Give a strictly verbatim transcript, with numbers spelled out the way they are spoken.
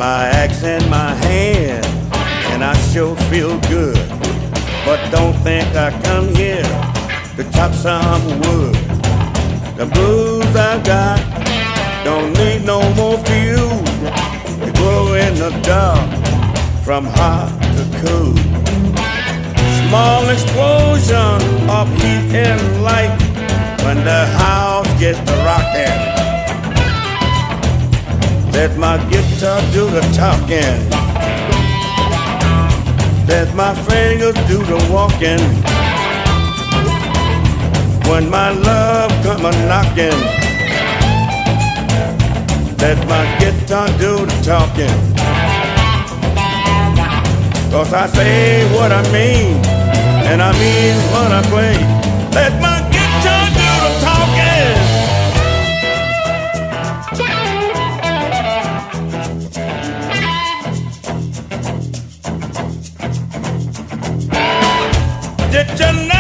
my axe in my hand, and I sure feel good. But don't think I come here to chop some wood. The blues I got don't need no more fuel. They glow in the dark from hot to cool. Small explosion of heat and light when the house gets to rocking. Let my guitar do the talking. Let my fingers do the walking. When my love come a-knocking, let my guitar do the talking. 'Cause I say what I mean, and I mean what I play. Let my guitar do the talking. Did you know